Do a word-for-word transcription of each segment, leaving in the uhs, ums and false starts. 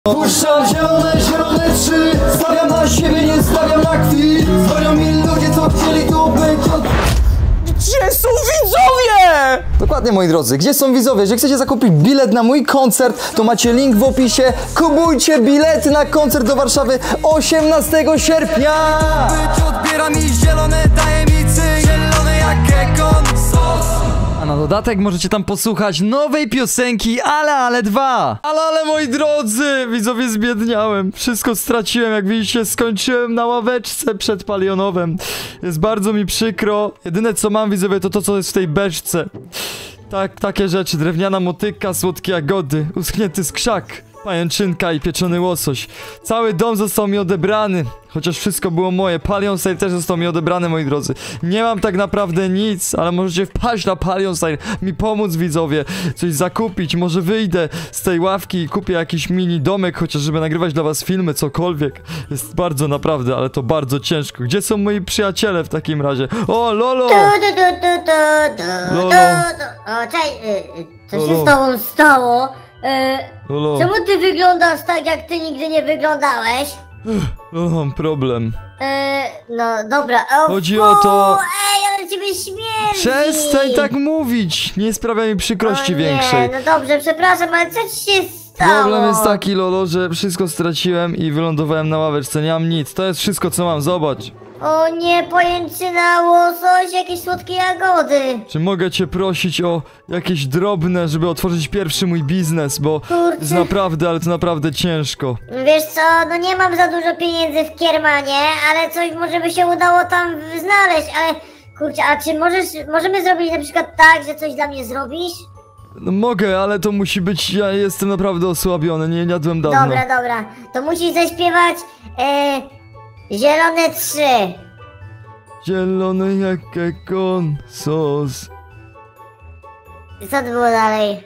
Puszczam zielone, zielone trzy. Stawiam na siebie, nie stawiam na kwit. Dzwonią mi ludzie, co chcieli tu być od... Gdzie są widzowie? Dokładnie, moi drodzy, gdzie są widzowie? Jeżeli chcecie zakupić bilet na mój koncert, to macie link w opisie. Kupujcie bilety na koncert do Warszawy osiemnastego sierpnia. Odbiera mi zielone, daje mi cyk. Zielone jak ekon sos. A na dodatek możecie tam posłuchać nowej piosenki Ale Ale dwa. Ale Ale, moi drodzy, widzowie, zbiedniałem. Wszystko straciłem, jak widzicie, skończyłem na ławeczce przed Palionowem. Jest bardzo mi przykro. Jedyne co mam, widzowie, to to, co jest w tej beczce. Tak, takie rzeczy. Drewniana motyka, słodkie jagody, uschnięty skrzak, pajęczynka i pieczony łosoś. Cały dom został mi odebrany. Chociaż wszystko było moje. Palion Style też został mi odebrany, moi drodzy. Nie mam tak naprawdę nic, ale możecie wpaść na Palion Style, mi pomóc, widzowie, coś zakupić. Może wyjdę z tej ławki i kupię jakiś mini domek, chociaż żeby nagrywać dla was filmy, cokolwiek. Jest bardzo, naprawdę, ale to bardzo ciężko. Gdzie są moi przyjaciele w takim razie? O, Lolo! Tu, tu, tu, tu, tu, tu, Lolo. tu, tu. O, cześć, y, y, co Lolo. się z tobą stało? Y, Lolo, czemu ty wyglądasz tak, jak ty nigdy nie wyglądałeś? Lolo, mam problem. Y, no dobra, o, Chodzi fu, o to- Ej, ale ciebie śmierdzi! Przestań tak mówić! Nie sprawia mi przykrości o, większej. Nie, no dobrze, przepraszam, ale co ci się stało? Problem jest taki, Lolo, że wszystko straciłem i wylądowałem na ławeczce. Nie mam nic. To jest wszystko, co mam. Zobacz. O nie, pojęczyna, łosoś, jakieś słodkie jagody. Czy mogę cię prosić o jakieś drobne, żeby otworzyć pierwszy mój biznes, bo Kurczę. jest naprawdę, ale to naprawdę ciężko. Wiesz co, no nie mam za dużo pieniędzy w Kiermanie, ale coś może by się udało tam znaleźć, ale kurczę, a czy możesz, możemy zrobić na przykład tak, że coś dla mnie zrobisz? No mogę, ale to musi być, ja jestem naprawdę osłabiony, nie jadłem dawno. Dobra, dobra, to musisz zaśpiewać e, Zielone trzy. Zielony jak ekon sos. I co to było dalej?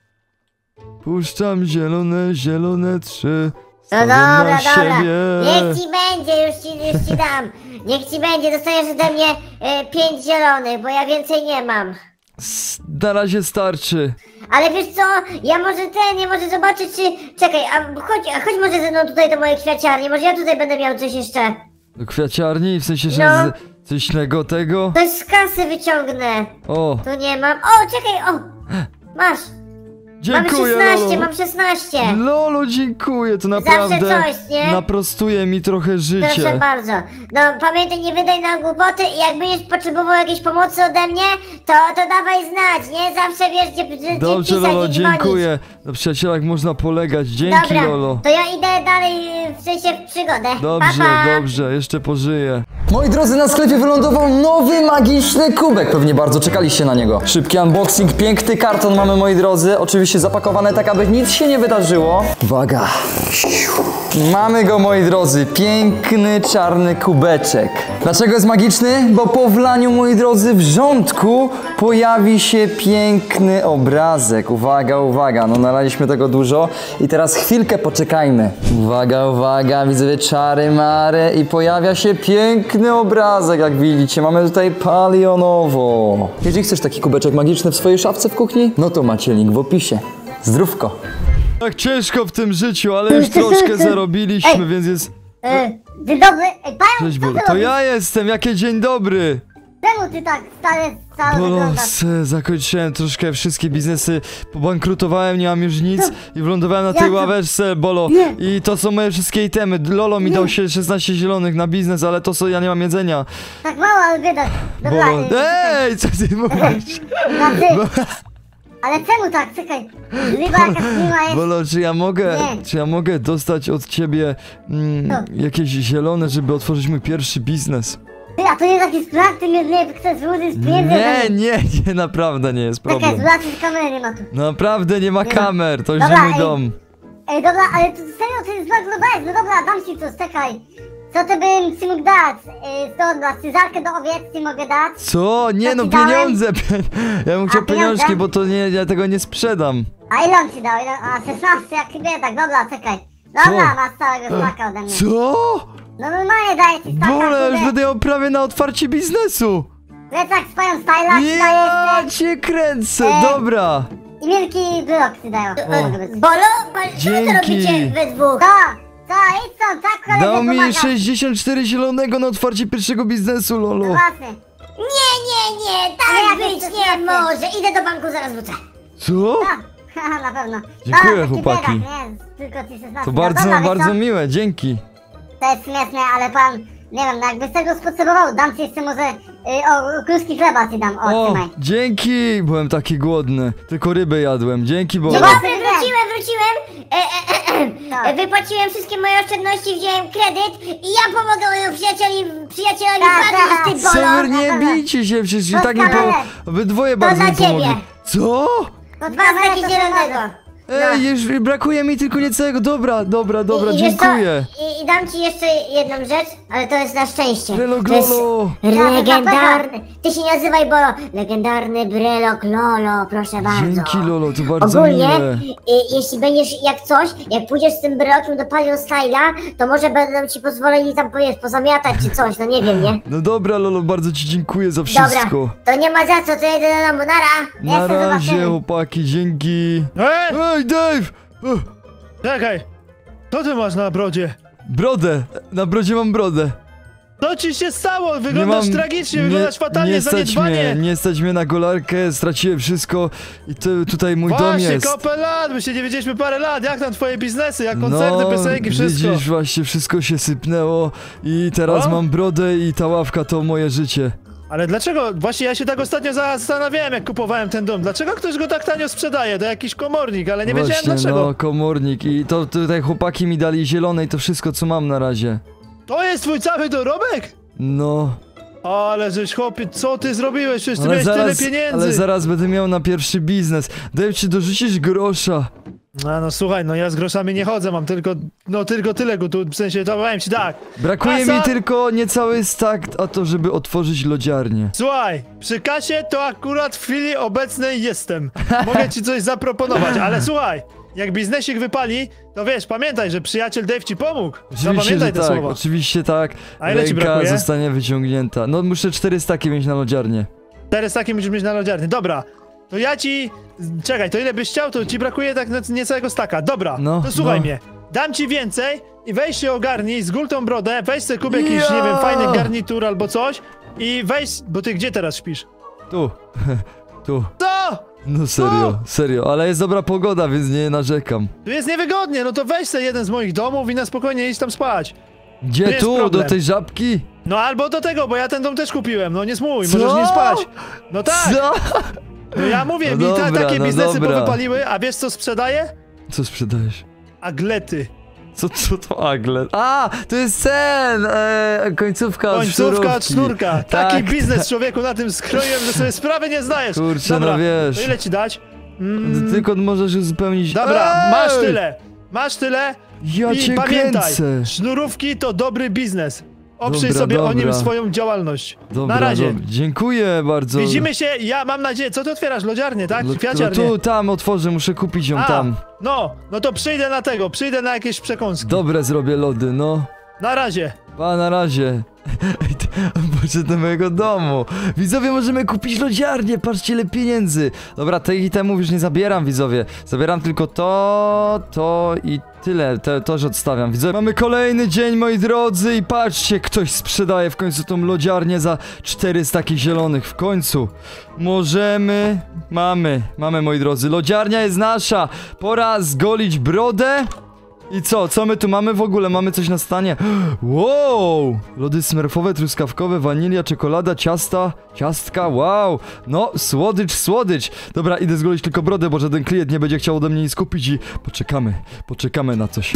Puszczam zielone, zielone trzy. No Stawiam dobra, na dobra, siebie. niech ci będzie, już ci, już ci dam. Niech ci będzie, dostaniesz ode mnie e, pięć zielonych, bo ja więcej nie mam. S- Na razie starczy. Ale wiesz co, ja może ten, ja może zobaczyć czy... Czekaj, a chodź, a chodź może ze mną tutaj do mojej kwiaciarni, może ja tutaj będę miał coś jeszcze. Do kwiaciarni? W sensie, że No. z, coś tego? Coś z kasy wyciągnę. O, Tu nie mam. O, czekaj, o! Masz! dziękuję, mam szesnaście, Lolo. mam szesnaście. Lolo, dziękuję, to Zawsze naprawdę coś, nie? naprostuje mi trochę Proszę życie. bardzo. No pamiętaj, nie wydaj na głupoty i jak będziesz potrzebował jakiejś pomocy ode mnie, to, to dawaj znać, nie? Zawsze wiesz, gdzie, gdzie Dobrze, pisać, Lolo, gdzie dziękuję. Na przyjacielach można polegać. Dzięki, Dobra, Lolo. to ja idę dalej, w sensie w przygodę. Dobrze, pa, pa. dobrze, jeszcze pożyję. Moi drodzy, na sklepie wylądował nowy magiczny kubek. Pewnie bardzo czekaliście na niego. Szybki unboxing, piękny karton mamy, moi drodzy. Oczywiście zapakowane tak, aby nic się nie wydarzyło. Uwaga. Mamy go, moi drodzy. Piękny, czarny kubeczek. Dlaczego jest magiczny? Bo po wlaniu, moi drodzy, w rządku pojawi się piękny obrazek. Uwaga, uwaga. No nalaliśmy tego dużo. I teraz chwilkę poczekajmy. Uwaga, uwaga. Widzę czary mary i pojawia się piękny obrazek, jak widzicie. Mamy tutaj palionowo. Jeżeli chcesz taki kubeczek magiczny w swojej szafce w kuchni, no to macie link w opisie. Zdrówko. Tak ciężko w tym życiu, ale już troszkę zarobiliśmy, Ej. więc jest... E, Dzień dobry, ej, pająk, Cześć, co Bolo. ty To robisz? ja jestem, jakie dzień dobry. Czemu ty tak stale, stale Bolo, wyglądasz? se, zakończyłem troszkę wszystkie biznesy, pobankrutowałem, nie mam już nic i wylądowałem na tej Jak to? ławeczce, Bolo. Nie. I to są moje wszystkie itemy. Lolo mi dał się szesnaście zielonych na biznes, ale to są, ja nie mam jedzenia. Tak mało, ale biedak. Dobra, Bolo, e, ej, co ty mówisz? Znaczy, ale czemu tak, czekaj. Ryba jakaś miła jest. Bolo, czy ja mogę, Nie. czy ja mogę dostać od ciebie mm, Co? jakieś zielone, żeby otworzyć mój pierwszy biznes? Ty, a to jest taki strach, ty mnie nie chcesz złożyć z pieniędzy. Nie, nie, nie, naprawdę nie jest Czekaj, problem. zobaczysz, kamery nie ma tu. Naprawdę nie ma Nie ma. kamer, to już Dobra, nie mój ej. dom. Ej, dobra, ale to serio, ty zmarnowałeś, no dobra, dam ci coś, czekaj. Co ty bym ci mógł dać? Yy, to dla scyzarkę do owiec ci mogę dać. Co? Nie Co no, ci dałem? pieniądze! Ja bym chciał A, pieniądze? pieniążki, bo to nie, ja tego nie sprzedam. A ile on ci dał? Ile? A, szesnaście, jak biedak, dobra, czekaj. Dobra, Co? masz całego staka ode mnie. Co? No normalnie daję ci staka, Bole, już kurde. będę miał prawie na otwarcie biznesu! Plecak z swoją styla ci daję Ja jeszcze. cię kręcę, E. dobra! i wielki wyrok ci dają. Bolo? Bolo, co wy Dzięki. robicie we dwóch? To, to, idź stąd, tak koledzy Dał mi pomaga. sześćdziesiąt cztery zielonego na otwarcie pierwszego biznesu, lolo. Właśnie. Nie, nie, nie, Ale tak jak być to nie znaczy? może. Idę do banku, zaraz wrócę. Co? Haha, na pewno. Dziękuję, Dobra, taki chłopaki. biedak, nie, tylko ci szesnaście. To No bardzo, dobra, wiesz bardzo co? miłe, dzięki. To jest śmieszne, ale pan, nie wiem, jakbyś tego spotrzebował, dam ci jeszcze może, y, o, kruszki chleba ci dam, o, O, trzymaj. dzięki! Byłem taki głodny. Tylko rybę jadłem. Dzięki, bo... Dzień Dobra. dobry, wróciłem, wróciłem. E, e, e, Tak. e, wypłaciłem wszystkie moje oszczędności, wziąłem kredyt i ja pomogę mojemu przyjacielowi, przyjacielowi Tak, panu tak. z tym Bolo. Sever, nie bijcie się, przecież i To tak mi po... kamerę. Wy dwoje To bardzo dla mi pomogli. ciebie. Co? Pod Dwa kamerę staki to zielonego. trzeba. Ej, już brakuje mi tylko niecałego. Dobra, dobra, dobra, I, i wiesz co? dziękuję. I, I dam ci jeszcze jedną rzecz, ale to jest na szczęście. Brelok To jest Lolo. legendarny. Ty się nie nazywaj Bolo. Legendarny Brelok Lolo, proszę bardzo. Dzięki, Lolo, to bardzo Ogólnie, miłe. y, jeśli będziesz jak coś, jak pójdziesz z tym brelokiem do Palion Styla, to może będą ci pozwolili tam powiesz, pozamiatać czy coś, no nie wiem, nie? No dobra, Lolo, bardzo ci dziękuję za Dobra, wszystko. to nie ma za co, to jedę do domu, nara. Na Jeszcze razie, zobaczymy. chłopaki, dzięki. Ej, Ej, Dave! Ech, czekaj! Co ty masz na brodzie? brodę, na brodzie mam brodę. Co ci się stało? Wyglądasz tragicznie, wyglądasz fatalnie, nie stać mnie, zaniedbanie! nie stać mnie na golarkę, straciłem wszystko i to, tutaj mój dom Właśnie, jest. kopę lat, my się nie widzieliśmy parę lat, jak tam twoje biznesy, jak koncerty, no, piosenki, wszystko? widzisz, właśnie wszystko się sypnęło i teraz O? mam brodę i ta ławka to moje życie. Ale dlaczego? Właśnie ja się tak ostatnio zastanawiałem, jak kupowałem ten dom. Dlaczego ktoś go tak tanio sprzedaje? To jakiś komornik, ale nie wiedziałem Właśnie, dlaczego. no, komornik i to tutaj chłopaki mi dali zielone i to wszystko co mam na razie. To jest twój cały dorobek? No, Ale żeś chłopie, co ty zrobiłeś? Przecież ty ale miałeś zaraz, tyle pieniędzy. ale zaraz będę miał na pierwszy biznes. Daj ci dorzucić grosza. A no słuchaj, no ja z groszami nie chodzę, mam tylko, no tylko tyle go tu, w sensie, to powiem ci tak. Brakuje Kasa? mi tylko niecały stak, a to żeby otworzyć lodziarnię. Słuchaj, przy kasie to akurat w chwili obecnej jestem. Mogę ci coś zaproponować, ale słuchaj, jak biznesik wypali, to wiesz, pamiętaj, że przyjaciel Dave ci pomógł. Oczywiście, Zapamiętaj że te tak, słowa. oczywiście tak. A ile ci Ręka brakuje? zostanie wyciągnięta. No muszę cztery staki mieć na lodziarnię. Teraz takie musisz mieć na lodziarni. Dobra, to ja ci... Czekaj, to ile byś chciał, to ci brakuje tak na niecałego staka. Dobra, No, to słuchaj no. mnie. Dam ci więcej i weź się ogarnij, zgól tą brodę, weź sobie kup jakiś, Ja! nie wiem, fajny garnitur albo coś i weź... Bo ty gdzie teraz śpisz? Tu, tu. Co? No serio, serio, ale jest dobra pogoda, więc nie narzekam. Tu jest niewygodnie, no to weź sobie jeden z moich domów i na spokojnie idź tam spać. Gdzie Tu jest tu? problem. Do tej żabki? No albo do tego, bo ja ten dom też kupiłem, no nie smój, Co? możesz nie spać. No tak, Co? no ja mówię, No mi ta, dobra, takie no biznesy dobra. powypaliły, a wiesz co sprzedaję? Co sprzedajesz? Aglety. Co, co to aglet? A, to jest ten, e, końcówka od Końcówka od sznurówki. sznurka. Taki Tak, biznes, człowieku, na tym skroiłem, że sobie sprawy nie zdajesz. Kurczę, Dobra, no wiesz. to ile ci dać? Mm, Tylko możesz uzupełnić. dobra, Ej! masz tyle. Masz tyle Ja i cię pamiętaj, kręcę. sznurówki to dobry biznes. Oprzyj Dobra, sobie o nim dobra. swoją działalność. Dobra, na razie. dobra. Dziękuję bardzo. Widzimy się, ja mam nadzieję, co ty otwierasz, lodziarnię, tak? No, Kwiaciarnię. tu, tam otworzę, muszę kupić ją A, tam. no, no to przyjdę na tego, przyjdę na jakieś przekąski. Dobre zrobię lody, no. Na razie. Pa, na razie. Ej, ty- Poszedł do mojego domu. Widzowie, możemy kupić lodziarnię, patrzcie ile pieniędzy. Dobra, tych itemów już nie zabieram, widzowie. Zabieram tylko to, to i tyle. To, to, że odstawiam. Widzowie, mamy kolejny dzień, moi drodzy, i patrzcie, ktoś sprzedaje w końcu tą lodziarnię za czterysta takich zielonych. W końcu. Możemy... Mamy, mamy, moi drodzy. Lodziarnia jest nasza. Pora zgolić brodę. I co? Co my tu mamy w ogóle? Mamy coś na stanie? Wow! Lody smerfowe, truskawkowe, wanilia, czekolada, ciasta, ciastka, wow! No, słodycz, słodycz! Dobra, idę zgolić tylko brodę, bo żaden klient nie będzie chciał ode mnie nic kupić i poczekamy, poczekamy na coś.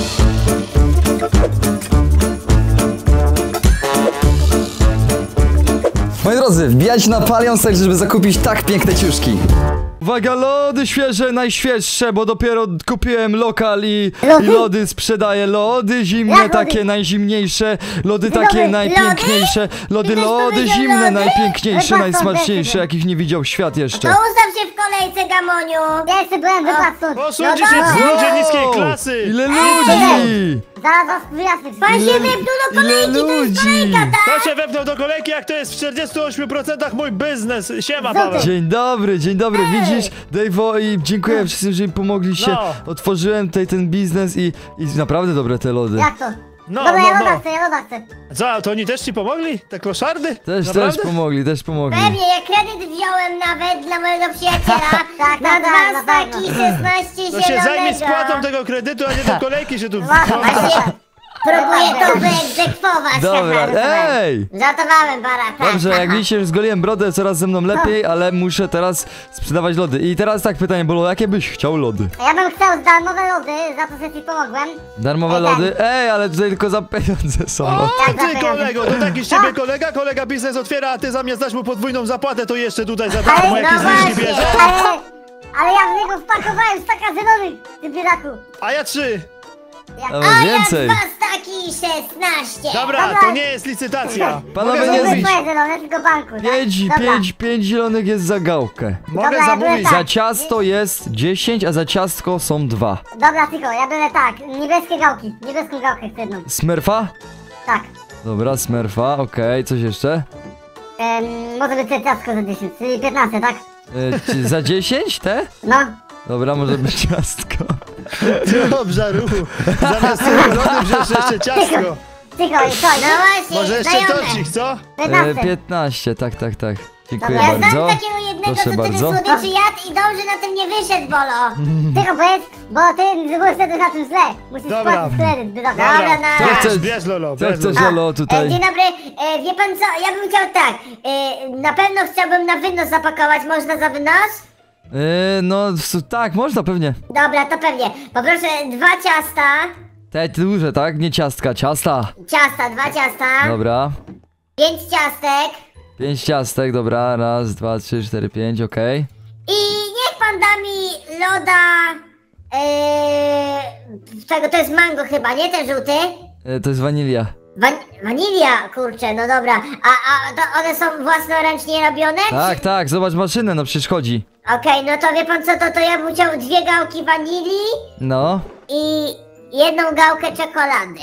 Moi drodzy, wbijajcie na Palion Style, żeby zakupić tak piękne ciuszki. Uwaga, lody świeże, najświeższe, bo dopiero kupiłem lokal i, Lody? i lody sprzedaję. Lody zimne, Jak lody? takie najzimniejsze, lody Lody? takie Lody? najpiękniejsze, lody, Ty też lody powiedział zimne, lody? najpiękniejsze, Wypadł najsmaczniejsze, stąd, jakich nie widział świat jeszcze. To ustaw się w kolejce, Gamoniu. Ja jeszcze byłem, wypadł stąd. Posuńcie No się, dobra. ludzie niskiej Wow, klasy! Ile Ej, ludzi! Zaraz was wyjaśnię. Pan się Ile- wepnął do ile kolejki, to jest ludzi? kolejka, tak? To się wepnął do kolejki, jak to jest w czterdziestu ośmiu procentach mój biznes. Siema, Co ty? Paweł. Dzień dobry, dzień dobry, widzisz? widzisz, Dave'o, i dziękuję wszystkim, że mi pomogliście. No. Otworzyłem tutaj ten biznes i, i naprawdę dobre te lody. Jak to? No, Dobra, no, ja loda no. chcę, ja loda chcę. Co, to oni też ci pomogli? Te kloszardy? Też, Naprawdę? też pomogli, też pomogli. Pewnie, ja kredyt wziąłem nawet dla mojego przyjaciela Tak, na tak, dwa tak, na staki pewno. szesnaście To się zajmie zielonego. spłatą tego kredytu, a nie do kolejki się tu Właśnie, wplątasz. właśnie. Próbuję to wyegzekwować. Dobra, haha. ej! Żartowałem, Barak. Dobrze, jak widzicie, już zgoliłem brodę, coraz ze mną lepiej, ale muszę teraz sprzedawać lody. I teraz tak pytanie, Bolo, jakie byś chciał lody? Ja bym chciał darmowe lody, za to, że ci pomogłem. Darmowe Ej, tak. lody? Ej, ale tutaj tylko za pieniądze są. O, Tak, ty tak, kolego, to taki z ciebie kolega, kolega biznes otwiera, a ty zamiast dać mu podwójną zapłatę, to jeszcze tutaj za darmo Ale- jakieś no zniżki właśnie. bierze. Ale, ale ja w niego wpakowałem staka zielonych, ty bieraku. A ja trzy. Jak... A A może ja więcej? dwa staki szesnaście. Dobra, Dobra. to nie jest licytacja. Panowie, Mogę nie To były zamówić. twoje zielone, tylko banku, tak? Pięć, Dobra. pięć, pięć zielonych jest za gałkę. Mogę Dobra, ja byłem zamówić. tak. Za ciasto jest dziesięć, a za ciastko są dwa. Dobra, tylko, ja biorę tak, niebieskie gałki, niebieską gałkę chcę jedną. Smurfa? Tak. Dobra, smurfa, okej, coś jeszcze? Em, może być te ciastko za dziesięć, czyli piętnaście, tak? E, czy za dziesięć te? No. Dobra, może być ciastko. Dobrze, ruchu. Zamiast tego lody wziąć jeszcze ciastko. Cicho, co? No właśnie, Może jeszcze znajome. torcik, co? E, piętnaście. piętnaście, tak, tak, tak. Dziękuję Dobra, Ja bardzo. znam takiego jednego, Proszę co tyle bardzo. słodyczy jadł i dobrze na tym nie wyszedł, Bolo. Cicho powiedz, bo ty byłeś wtedy na tym źle. Musisz Dobra. płacić kredyt, by dobra. Dobra, Co na... chcesz? Bierz Lolo, Co bierz chcesz, Lolo. Lolo, E, tutaj? dzień dobry, e, wie pan co, ja bym chciał tak, e, na pewno chciałbym na wynos zapakować, można za wynos? E, no, s- tak, można pewnie. Dobra, to pewnie, poproszę dwa ciasta, Te duże, tak? Nie ciastka, ciasta. ciasta, dwa ciasta, Dobra. pięć ciastek Pięć ciastek, dobra. Raz, dwa, trzy, cztery, pięć, okej. i niech pan da mi loda, e, tego, to jest mango chyba, nie ten żółty? E, To jest wanilia. Wan wanilia, kurczę, no dobra, a, a to one są własnoręcznie robione? Tak, tak, zobacz maszynę, no przecież chodzi. Okej, no to wie pan co, to, to ja bym chciał dwie gałki wanilii No. i jedną gałkę czekolady.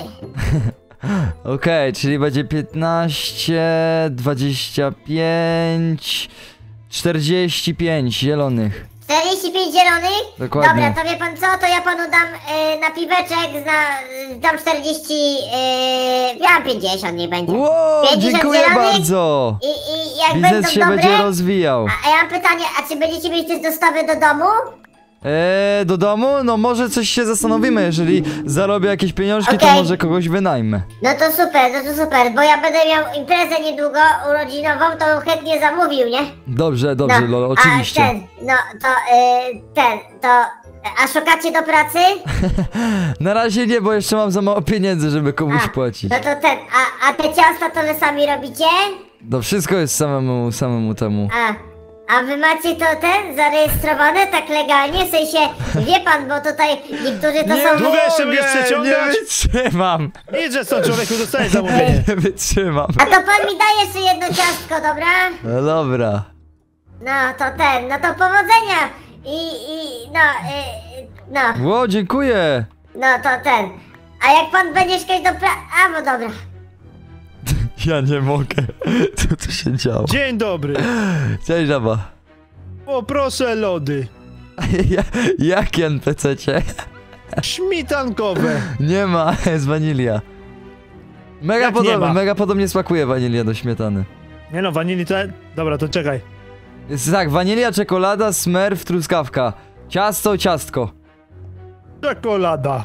Okej, czyli będzie piętnaście, dwadzieścia pięć, czterdzieści pięć zielonych. czterdzieści pięć zielonych? Dokładnie. Dobra, to wie pan co, to ja panu dam e, na piweczek, na, dam czterdzieści, e, ja mam pięćdziesiąt, nie będzie. Wow, pięćdziesiąt dziękuję zielonych bardzo. I, i jak Biznes będą się dobre... będzie rozwijał. A, a ja mam pytanie, a czy będziecie mieć też dostawy do domu? Eee, do domu? No może coś się zastanowimy, jeżeli zarobię jakieś pieniążki, to Okej. może kogoś wynajmę. No to super, no to super, bo ja będę miał imprezę niedługo urodzinową, to bym chętnie zamówił, nie? Dobrze, dobrze, No, Lolo, A oczywiście. ten, no to, y, ten, to, a szukacie do pracy? Na razie nie, bo jeszcze mam za mało pieniędzy, żeby komuś A, płacić. No to ten, a, a te ciasta to wy sami robicie? No wszystko jest samemu, samemu temu. A, a wy macie to ten, zarejestrowane tak legalnie? W sensie, wie pan, bo tutaj niektórzy to są... Długo jeszcze będziesz przeciągać? Nie wytrzymam, Idź, że stąd człowieku dostajesz zamówienie. nie wytrzymam. A to pan mi da jeszcze jedno ciastko, dobra? No dobra. No to ten, no to powodzenia! I, i, no, y, no, Ło, dziękuję. no to ten. A jak pan będzie szukać do pra... A, bo dobra. Ja nie mogę. Co tu się działo? Dzień dobry. Cześć, żaba. Poproszę lody. Ja, jakie N P C-cie? Śmietankowe. Nie ma, jest wanilia. Mega, Jak nie podoba, ma? mega podobnie smakuje wanilia do śmietany. Nie no, wanilii to... Dobra, to czekaj. Jest tak, wanilia, czekolada, smerf, truskawka. Ciasto, ciastko. Czekolada.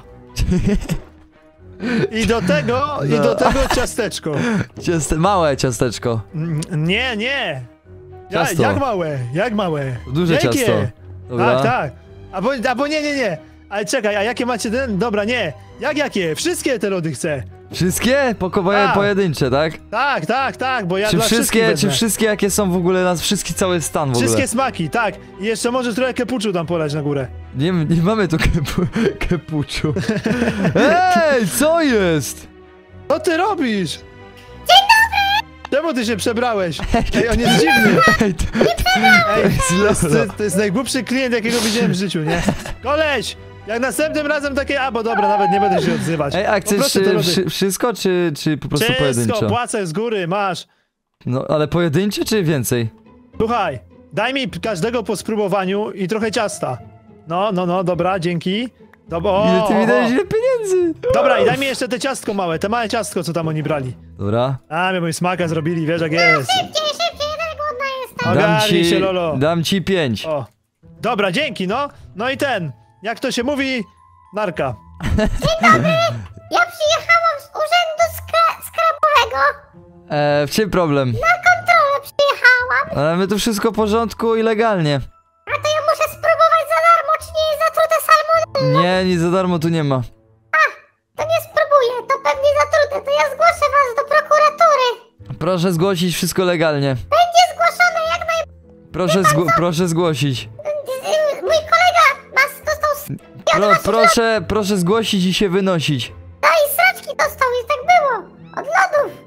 I do tego, i No. do tego ciasteczko. Ciaste, małe ciasteczko. Mm, Nie, nie. Ja, Ciasto. jak małe, jak małe. Duże Wielkie. ciasto. Dobra. Tak, tak. Albo, albo nie, nie, nie. Ale czekaj, a jakie macie ten? Dobra, nie. Jak jakie? Wszystkie te lody chcę. Wszystkie? Pokoje Tak. pojedyncze, tak? Tak, tak, tak, bo ja Czy dla wszystkich wszystkie, czy wezmę. wszystkie jakie są w ogóle, nas wszystki cały stan w ogóle? Wszystkie smaki, tak. I jeszcze możesz trochę kepuczu tam polać na górę. Nie, nie mamy tu kepu, kepuczu. Ej, co jest? Co ty robisz? Dzień dobry! Czemu ty się przebrałeś? Ej, on jest dziwny. Ej, to, Ej, to jest, Lolo. to jest najgłupszy klient, jakiego widziałem w życiu, nie? Koleś! Jak następnym razem takie, a bo dobra, nawet nie będę się odzywać. Ej, a chcesz Poproszę te y, lody. wszy, wszystko, czy, czy po prostu Wszystko, pojedynczo? płacę z góry, masz. No, ale pojedyncze, czy więcej? Słuchaj, daj mi każdego po spróbowaniu i trochę ciasta. No, no, no, dobra, dzięki. Dobra, o, Ile ty mi o, dajesz, o. ile pieniędzy? Dobra, i daj mi jeszcze te ciastko małe, te małe ciastko, co tam oni brali. Dobra. A, mnie mój smaka zrobili, wiesz jak jest. Szybciej, szybciej, tak głodna jestem. Dam Ogarnij ci, się, Lolo. dam ci pięć. O. Dobra, dzięki, no. No i ten, jak to się mówi, narka. Ja przyjechałam z urzędu skra skrapowego. E, w czym problem? Na kontrolę przyjechałam. Ale my tu wszystko w porządku i legalnie. A to ja muszę spróbować za darmo, czy nie jest zatrute salmonella. Nie, nic za darmo tu nie ma. To nie spróbuję, to pewnie zatrute. To ja zgłoszę was do prokuratury. Proszę zgłosić wszystko legalnie. Będzie zgłoszone jak naj... Proszę, zgł proszę zgłosić. Mój kolega nas dostał s... Pro proszę, proszę zgłosić i się wynosić. No i sraczki dostał i tak było. Od lodów.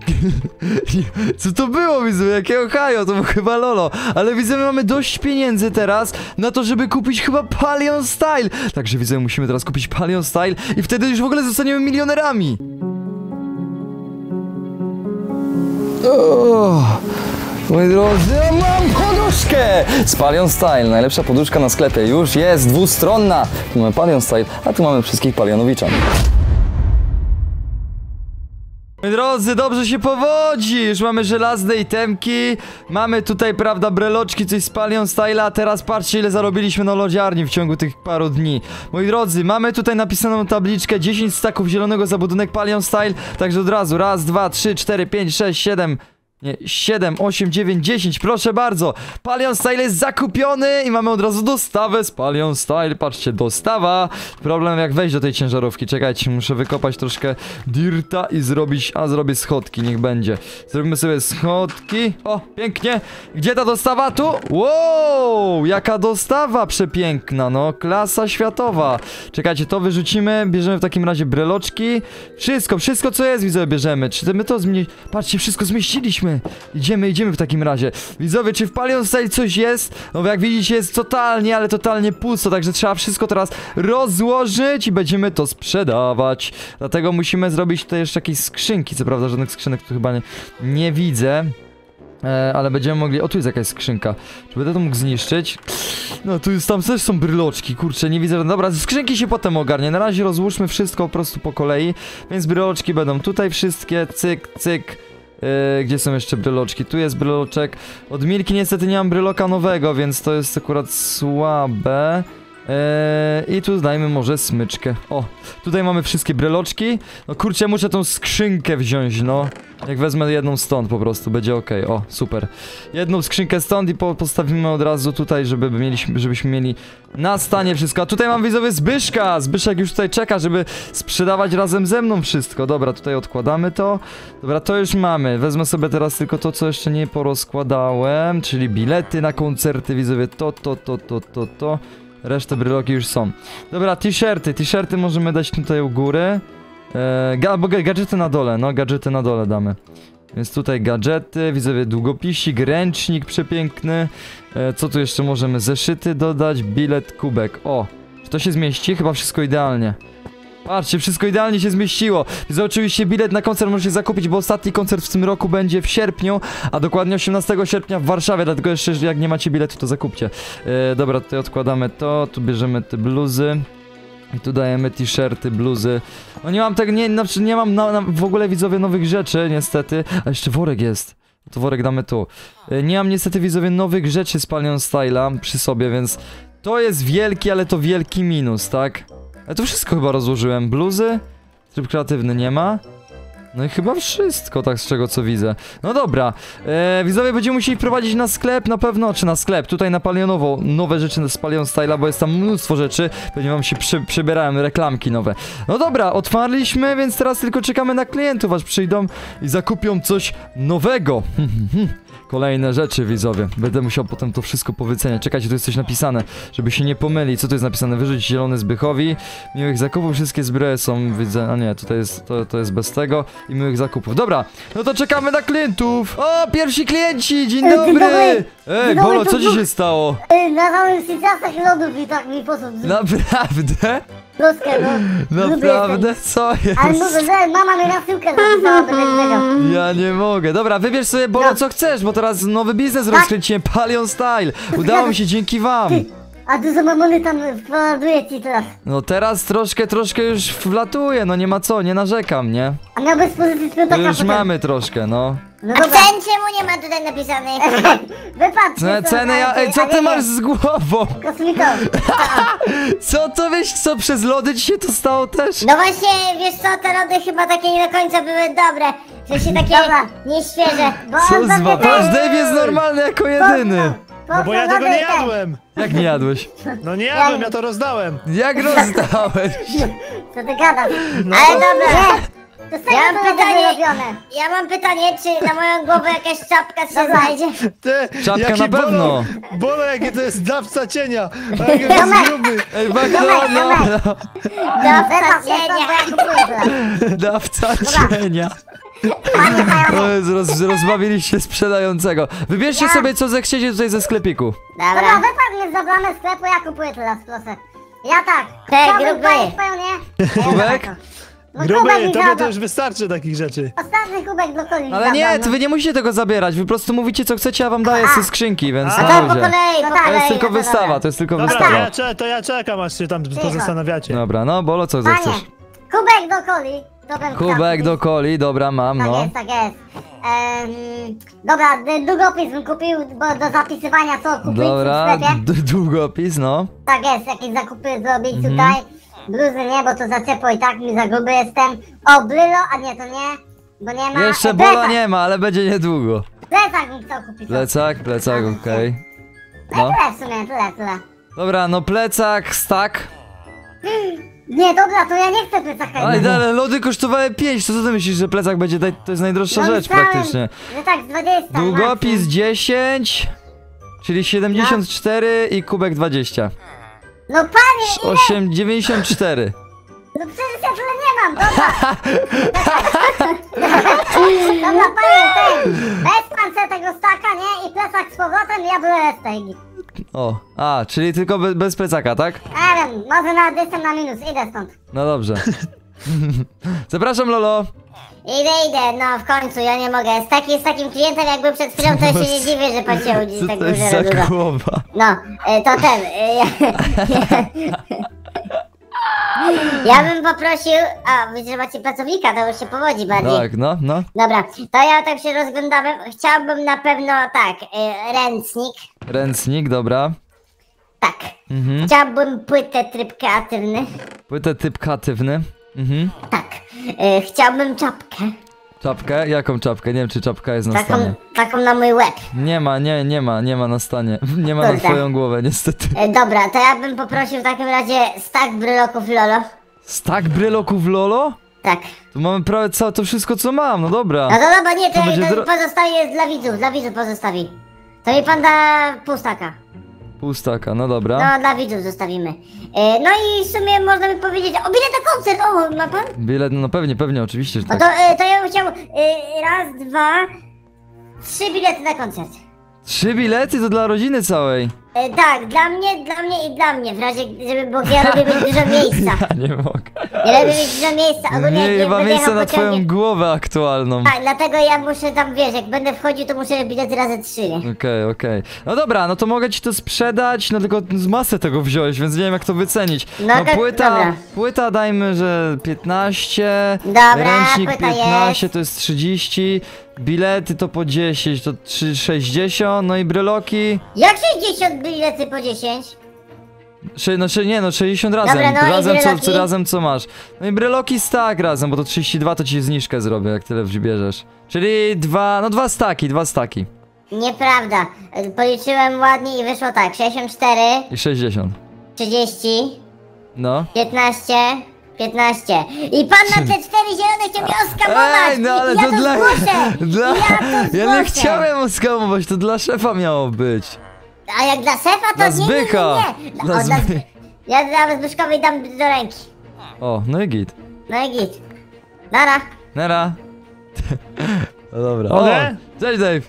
Co to było, widzowie? Jakiego hajo? To był chyba Lolo. Ale widzowie, mamy dość pieniędzy teraz na to, żeby kupić chyba Palion Style. Także widzowie, musimy teraz kupić Palion Style i wtedy już w ogóle zostaniemy milionerami. Oh, moi drodzy, ja mam poduszkę z Palion Style. Najlepsza poduszka na sklepie już jest dwustronna. Tu mamy Palion Style, a tu mamy wszystkich Palionowiczan. Moi drodzy, dobrze się powodzi, już mamy żelazne itemki, mamy tutaj, prawda, breloczki, coś z Palion Style, a teraz patrzcie, ile zarobiliśmy na lodziarni w ciągu tych paru dni. Moi drodzy, mamy tutaj napisaną tabliczkę, dziesięć staków zielonego za budynek Palion Style, także od razu, raz, dwa, trzy, cztery, pięć, sześć, siedem... Nie, siedem, osiem, dziewięć, dziesięć, proszę bardzo. Palion Style jest zakupiony i mamy od razu dostawę z Palion Style. Patrzcie, dostawa. Problem jak wejść do tej ciężarówki. Czekajcie, muszę wykopać troszkę dirta i zrobić, a zrobię schodki, niech będzie. Zrobimy sobie schodki. O, pięknie. Gdzie ta dostawa? Tu? Wow, jaka dostawa przepiękna, no, klasa światowa. Czekajcie, to wyrzucimy, bierzemy w takim razie breloczki. Wszystko, wszystko co jest, widzowie, bierzemy. Czy my to zmieściliśmy? Patrzcie, wszystko zmieściliśmy. Idziemy, idziemy w takim razie. Widzowie, czy w Palion Style coś jest? No bo jak widzicie, jest totalnie, ale totalnie pusto, także trzeba wszystko teraz rozłożyć i będziemy to sprzedawać. Dlatego musimy zrobić tutaj jeszcze jakieś skrzynki. Co prawda żadnych skrzynek tu chyba nie, nie widzę. E, ale będziemy mogli... O, tu jest jakaś skrzynka. Czy będę to mógł zniszczyć? No, tu jest, tam też są bryloczki, kurczę, nie widzę. Dobra, skrzynki się potem ogarnie. Na razie rozłóżmy wszystko po prostu po kolei. Więc bryloczki będą tutaj wszystkie, cyk, cyk. Yy, gdzie są jeszcze bryloczki? Tu jest bryloczek. Od Milki niestety nie mam bryloka nowego, więc to jest akurat słabe. Yy, I tu dajmy może smyczkę. O, tutaj mamy wszystkie bryloczki. No kurczę, muszę tą skrzynkę wziąć, no. Jak wezmę jedną stąd po prostu, będzie ok. O, super. Jedną skrzynkę stąd i po postawimy od razu tutaj, żeby mieliśmy, żebyśmy mieli na stanie wszystko. A tutaj mam, widzowie, Zbyszka. Zbyszek już tutaj czeka, żeby sprzedawać razem ze mną wszystko. Dobra, tutaj odkładamy to. Dobra, to już mamy. Wezmę sobie teraz tylko to, co jeszcze nie porozkładałem, czyli bilety na koncerty, widzowie. To, to, to, to, to, to. Resztę bryloki już są. Dobra, t-shirty. T-shirty możemy dać tutaj u góry. Eee, ga bo gadżety na dole, no gadżety na dole damy. Więc tutaj gadżety, widzowie, długopisik, ręcznik przepiękny. Eee, co tu jeszcze możemy? Zeszyty dodać, bilet, kubek. O, czy to się zmieści? Chyba wszystko idealnie. Patrzcie, wszystko idealnie się zmieściło. Więc oczywiście bilet na koncert możecie zakupić, bo ostatni koncert w tym roku będzie w sierpniu, a dokładnie osiemnastego sierpnia w Warszawie, dlatego jeszcze jak nie macie biletu, to zakupcie. Eee, dobra, tutaj odkładamy to, tu bierzemy te bluzy. I tu dajemy t-shirty, bluzy. No nie mam tego, nie, znaczy nie mam na, na, w ogóle, widzowie, nowych rzeczy, niestety. A jeszcze worek jest. To worek damy tu. E, nie mam niestety, widzowie, nowych rzeczy z Palion Style'a przy sobie, więc to jest wielki, ale to wielki minus, tak? Ale to wszystko chyba rozłożyłem. Bluzy? Tryb kreatywny nie ma. No i chyba wszystko, tak z czego co widzę. No dobra, eee, widzowie, będziemy musieli prowadzić na sklep na pewno, czy na sklep, tutaj na Palionowo, nowe rzeczy z Palion Style'a, bo jest tam mnóstwo rzeczy, będzie wam się przy, przybierałem, reklamki nowe. No dobra, otwarliśmy, więc teraz tylko czekamy na klientów, aż przyjdą i zakupią coś nowego. Kolejne rzeczy, widzowie. Będę musiał potem to wszystko powyceniać. Czekajcie, tu jest coś napisane, żeby się nie pomylić. Co tu jest napisane? Wyrzuć zielony Zbychowi. Miłych zakupów, wszystkie zbroje są, widzę, a nie, tutaj jest, to, to jest bez tego. I miłych zakupów. Dobra, no to czekamy na klientów. O, pierwsi klienci, dzień Dzień dobry. dobry. Ej, Dzień dobry, Bolo, to co ci był- się stało? Y, Na samym syciasach lodów i tak mi posób. Naprawdę? Bluzkę, no. Gruby Naprawdę? jestem. Co Ale jest? mówię, że mama mi rasyłkę zapisała do tego. Ja nie mogę. Dobra, wybierz sobie, Bolo, No. co chcesz, bo teraz nowy biznes Tak. rozkręciłem, Palion Style. Udało mi się dzięki wam. A dużo mamony tam właduje ci teraz. No teraz troszkę, troszkę już wlatuje, no nie ma co, nie narzekam, nie? A miałbyś pozycję To piątaka już potem. mamy troszkę, no. No A dobra. cen czemu nie ma tutaj napisanych? Wypatrz. No, ceny, ja, ej, co ty masz z głową? Kosmito. Co to wiesz, co przez lody ci się to stało też? No właśnie, wiesz co, te lody chyba takie nie do końca były dobre. W sensie takie Dobra. nieświeże. Bo Co on z zapytał- Patrz, Dave jest normalny jako jedyny. No bo ja tego nie jadłem. Jak nie jadłeś? No nie jadłem, ja to rozdałem. Jak rozdałeś? Co ty gadasz? Ale dobra, To z ja tego mam to pytanie, wyrobione. ja mam pytanie, czy na moją głowę jakaś czapka się Dobra. znajdzie? Ty, Czapka jaki na pewno. Bolo, Bolo, jakie to jest dawca cienia. A jaki jest gruby. Ej, Bagno, no, no, Dawca Wypatrz, ja cienia. to kupuję teraz. dawca cienia. Panie Pajonie. O Jezu, roz, rozbawiliście sprzedającego. Wybierzcie Ja- sobie, co zechciecie tutaj ze sklepiku. Dobra, Dobra. wypadł mnie za bramę sklepu, ja kupuję teraz, proszę. Ja tak. Hej, Chciałbym gruby. palić, Pajonie. Kubek? No Gruby, kubek mi tobie to zabrał. już wystarczy takich rzeczy. Ostatni kubek do coli mi Ale zabrał, nie, no. to wy nie musicie tego zabierać, wy po prostu mówicie, co chcecie, a wam daję ze skrzynki, więc A, na To po luzie. kolei, No po tak. To jest kolei. tylko dobra, wystawa, dobra. to jest tylko Dobra, to wystawa. ja, cze- to ja czekam, aż się tam pozastanawiacie. Dobra, no Bolo, co Panie, zechcesz? kubek do coli. To bym chciał Kubek kupić. do coli, dobra, mam, Tak no. jest, tak jest. Ehm, dobra, d- długopis bym kupił, bo do zapisywania co kupić Dobra, w sklepie. d- długopis, no. Tak jest, jakieś zakupy zrobić Mhm. tutaj. Bluzy nie, bo to za ciepło i tak mi za gruby jestem. O, brylo, a nie, to nie, bo nie ma. Jeszcze E, Bola plecak. nie ma, ale będzie niedługo. Plecak bym chciał kupić. Plecak, plecak, okej. No. No. Tyle w sumie, tyle, tyle. Dobra, no plecak, stack. Nie, dobra, to ja nie chcę plecaka. Ale dalej, lody kosztowały pięć, to co ty myślisz, że plecak będzie, daj- to jest najdroższa No, rzecz myślałem, praktycznie. Że tak, z dwadzieścia. Długopis maximum. dziesięć, czyli siedemdziesiąt cztery i kubek dwadzieścia. No panie, osiem, dziewięćdziesiąt cztery. no przecież ja tyle nie mam, dobra. Dobra, panie, ten, bez pan se tego staka, nie? I plecak z powrotem, ja biorę resztę. O, a, czyli tylko be, bez plecaka, tak? Nie wiem, może nawet jestem na minus, idę stąd. No dobrze. Zapraszam, Lolo. Idę, idę, no w końcu, ja nie mogę. Z, taki, z takim klientem jakby przed chwilą, to ja się nie dziwię, że pan się udzi Co tak to jest dużo za dużo. głowa? No, y, to ten. y, Ja, ja bym poprosił. A, widzę, że macie pracownika, to już się powodzi bardziej. Tak, no, no. Dobra, to ja tak się rozglądałem. Chciałbym na pewno tak, y, ręcznik. Ręcznik, dobra. Tak. Mhm. Chciałbym płytę tryb kreatywny. Płytę typ kreatywny. Mhm. Tak. Y, chciałbym czapkę. Czapkę? Jaką czapkę? Nie wiem, czy czapka jest na Taką, stanie. taką na mój łeb. Nie ma, nie, nie ma, nie ma na stanie. Nie ma na Kurde. twoją głowę, niestety. Y, dobra, to ja bym poprosił w takim razie stack bryloków Lolo. Stak bryloków Lolo? Tak. Tu mamy prawie całe to wszystko, co mam, no dobra. No to dobra, nie, to, To ja, będzie to dro- pozostaje dla widzów, dla widzów pozostawi. To mi pan da pół staka. Pół staka, no dobra. No, dla widzów zostawimy. E, no i w sumie można by powiedzieć, o bilet na koncert, o, ma pan? Bilet, no pewnie, pewnie, oczywiście, że No tak. to, e, to ja bym chciał e, raz, dwa, trzy bilety na koncert. Trzy bilety to dla rodziny całej. E, tak, dla mnie, dla mnie i dla mnie, w razie, żeby, bo ja lubię mieć dużo miejsca. Ja nie mogę. Ja lubię mieć dużo miejsca, ogólnie Nie, jak chyba będę miejsce jechał na twoją pociągiem- głowę aktualną. Tak, dlatego ja muszę tam, wiesz, jak będę wchodził, to muszę bilety razy trzy, nie? Okej, okej. No dobra, no to mogę ci to sprzedać, no tylko z masę tego wziąłeś, więc nie wiem jak to wycenić. No No to- płyta, dobra. płyta dajmy, że piętnaście, Dobra, ręcznik płyta piętnaście jest. to jest trzydzieści, bilety to po dziesięć, to trzy sześćdziesiąt, no i bryloki, Jak sześćdziesiąt bilety po dziesięć? sze, no sze, nie no sześćdziesiąt razem, Dobra, no i razem, co, bryloki? co, razem co masz. No i bryloki stack razem, bo to trzydzieści dwa to ci zniżkę zrobię, jak tyle bierzesz. Czyli dwa, no dwa staki, dwa staki Nieprawda. E, Policzyłem ładnie i wyszło tak, sześćdziesiąt cztery, i sześćdziesiąt. trzydzieści, No. piętnaście, piętnaście. I pan na te cztery zielone chciał mnie oskamować! Ej, no ale I ja to, to dla... zgłoszę! dla... Ja to Ja zgłoszę! nie chciałem oskamować, to dla szefa miało być. A jak dla szefa, to Dla nie, nie, Zbycha. nie, nie. Dla O, dla Zby- Zby... Ja nawet Zbyszkowi dam do ręki. O, no i git. No i git. Nara. Nara. No dobra. O, Mogę? cześć Dave.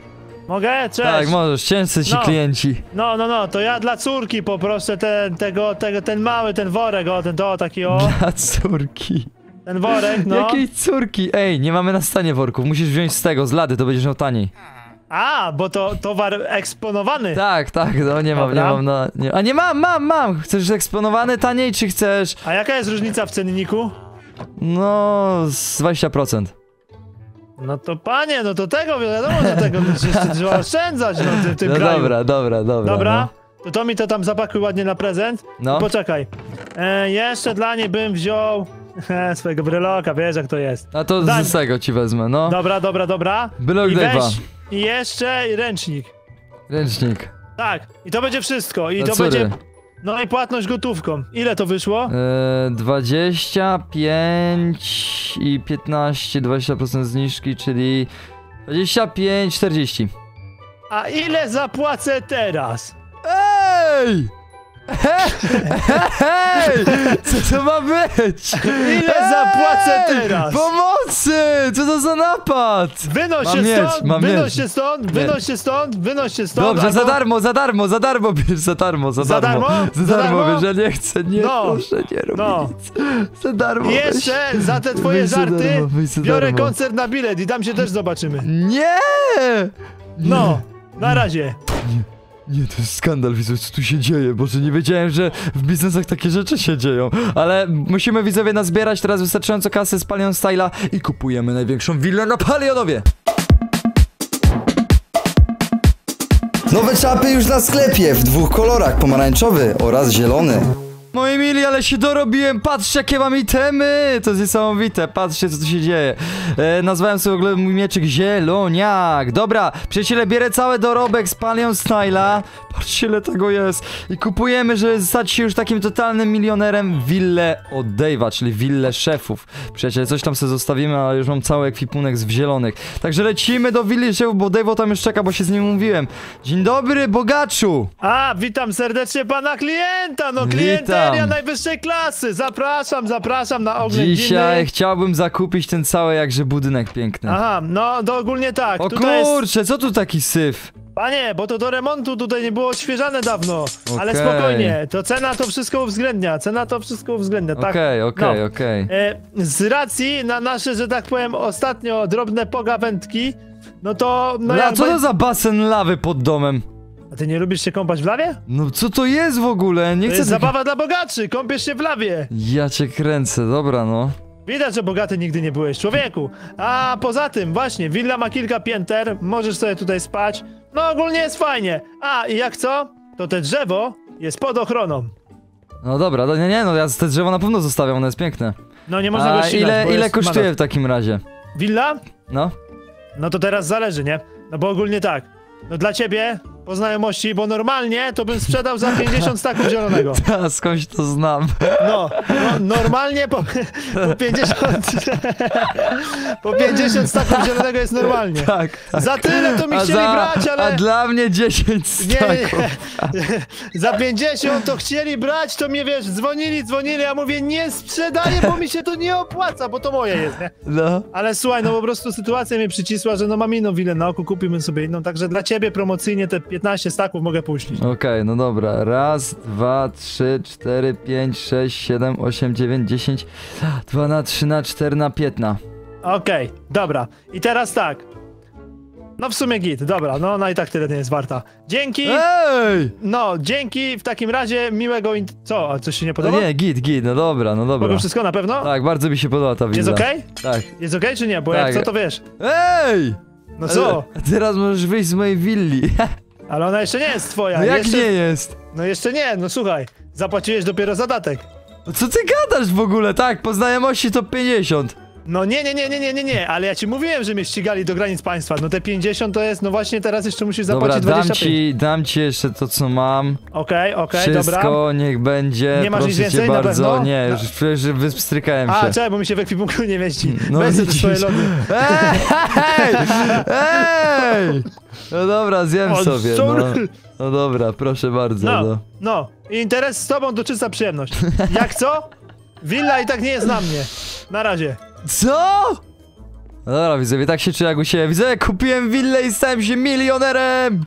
Mogę? Cześć. Tak, możesz, ciężcy ci No. klienci. No, no, no, to ja dla córki poproszę ten, tego, tego, ten mały, ten worek, o, ten, to, taki, o, Dla córki. ten worek, no. Jakiej córki? Ej, nie mamy na stanie worków, musisz wziąć z tego, z lady, to będziesz miał taniej. A, bo to towar eksponowany. Tak, tak, no nie mam, nie Dobra. mam na... Nie. A nie mam, mam, mam! Chcesz eksponowany taniej, czy chcesz... A jaka jest różnica w cenniku? No, z dwadzieścia procent. No to panie, no to tego, wiadomo, że tego no, jeszcze trzeba oszczędzać, no, w tym, tym No kraju. dobra, dobra, dobra. Dobra, to to mi to tam zapakuj ładnie na prezent. No. I poczekaj. E, jeszcze dla niej bym wziął e, swojego bryloka, wiesz jak to jest. No. A to Daj- z tego ci wezmę, no. Dobra, dobra, dobra. Brylok I Dave'a. weź, i jeszcze ręcznik. Ręcznik. Tak, i to będzie wszystko. I Dla to córy. będzie. No i płatność gotówką. Ile to wyszło? Eee, dwadzieścia pięć i piętnaście, dwadzieścia procent zniżki, czyli dwadzieścia pięć, czterdzieści. A ile zapłacę teraz? Ej! Hej! Co to ma być? Ile zapłacę teraz? Pomocy! Co to za napad? Wynoś Mam się miecz, stąd, mam wynoś miecz. się stąd, wynoś się stąd, wynoś się stąd. Dobrze, za albo- darmo, za darmo, za darmo bierz, za darmo, za Za darmo. darmo? Za Za darmo, darmo? wiesz, ja nie chcę, nie, No. proszę, nie rób No. nic. Za darmo, I weź. jeszcze za te twoje Weź za żarty darmo, weź za biorę darmo. koncert na bilet i tam się też zobaczymy. Nie! No, na razie. Nie, to jest skandal, widzowie, co tu się dzieje, Boże, nie wiedziałem, że w biznesach takie rzeczy się dzieją, ale musimy, widzowie, nazbierać teraz wystarczająco kasy z Palion Styla i kupujemy największą willę na Palionowie. Nowe czapy już na sklepie w dwóch kolorach, pomarańczowy oraz zielony. Moi mili, ale się dorobiłem, patrzcie jakie mam itemy, to jest niesamowite, patrzcie co tu się dzieje. E, nazwałem sobie w ogóle mój mieczyk Zieloniak. Dobra, przyjaciele, bierę cały dorobek z Palion Styla, patrzcie ile tego jest. I kupujemy, żeby stać się już takim totalnym milionerem, willę od Dave'a, czyli willę szefów. Przyjaciele, coś tam sobie zostawimy, ale już mam cały ekwipunek z zielonych. Także lecimy do willi szefów, bo Dave'o tam już czeka, bo się z nim mówiłem. Dzień dobry, bogaczu! A, witam serdecznie pana klienta, no klienteria Witam. najwyższej klasy. Zapraszam, zapraszam na oględziny. Dzisiaj chciałbym zakupić ten cały jakże budynek piękny. Aha, no to ogólnie tak. O tutaj jest... kurczę, co tu taki syf? Panie, bo to do remontu tutaj nie było odświeżane dawno. Ale Okej. spokojnie, to cena to wszystko uwzględnia. Cena to wszystko uwzględnia, tak? Okej, okej, no. okej. E, z racji na nasze, że tak powiem, ostatnio drobne pogawędki, no to... No A jakby... co to za basen lawy pod domem? A ty nie lubisz się kąpać w lawie? No co to jest w ogóle? Nie To chcę jest tego... zabawa dla bogaczy, kąpiesz się w lawie. Ja cię kręcę, dobra no. Widać, że bogaty nigdy nie byłeś, człowieku. A poza tym, właśnie, willa ma kilka pięter, możesz sobie tutaj spać. No ogólnie jest fajnie. A i jak co? To te drzewo jest pod ochroną. No dobra, no nie, nie, no ja te drzewo na pewno zostawiam, ono jest piękne. No nie można A go ścinać, ile, bo ile jest kosztuje mandat. w takim razie? Willa? No? No to teraz zależy, nie? No bo ogólnie tak. No dla ciebie, po znajomości, bo normalnie to bym sprzedał za pięćdziesiąt staków zielonego. A skądś to znam. No, no normalnie po, po pięćdziesiąt po pięćdziesiąt staków zielonego jest normalnie. Tak, tak. Za tyle to mi A, chcieli za, brać, ale... a dla mnie dziesięć Nie, staków. nie, nie. Za pięćdziesiąt to chcieli brać, to mnie wiesz, dzwonili, dzwonili, a mówię nie sprzedaję, bo mi się to nie opłaca, bo to moje jest, nie? No. Ale słuchaj, no po prostu sytuacja mnie przycisła, że no mam inną willę na oku, kupimy sobie inną, także dla ciebie promocyjnie te piętnaście staków mogę puścić. Okej, no dobra. Raz, dwa, trzy, cztery, pięć, sześć, siedem, osiem, dziewięć, dziesięć. Dwa na trzy na cztery na piętna. Okej, dobra. I teraz tak. No w sumie git, dobra, no ona i tak tyle nie jest warta. Dzięki, Ej! no dzięki w takim razie miłego in... Co, a coś się nie podoba? No nie, git, git, no dobra, no dobra. Mogę wszystko na pewno? Tak, bardzo mi się podoba ta willa. Jest okej? Tak. Jest okej czy nie? Bo Tak. jak co to wiesz? Ej! No co? Ale teraz możesz wyjść z mojej willi. Ale ona jeszcze nie jest twoja. No jak jeszcze... nie jest? No jeszcze nie, no słuchaj. Zapłaciłeś dopiero zadatek. No co ty gadasz w ogóle? Tak, po znajomości to pięćdziesiąt. No nie, nie, nie, nie, nie, nie, nie, ale ja ci mówiłem, że mnie ścigali do granic państwa. No te pięćdziesiąt to jest, no właśnie teraz jeszcze musisz Dobra, zapłacić dam dwadzieścia pięć. ci, dam ci jeszcze to co mam. Okej, okej, Wszystko dobra. niech będzie. Nie masz proszę nic cię więcej na bardzo. pewno? Nie, No. już przecież wystrykałem A, się. czekaj, bo mi się w ekwipunku nie mieści. No Weź sobie te widzisz. swoje lody. Ej! Ej! No dobra, zjem O, sobie. No. sorry. no dobra, proszę bardzo. No, No. no. Interes z tobą to czysta przyjemność. Jak co? Willa i tak nie jest na mnie. Na razie. Co? No dobra, widzowie, tak się czuję jak u siebie. Widzowie, kupiłem willę i stałem się milionerem!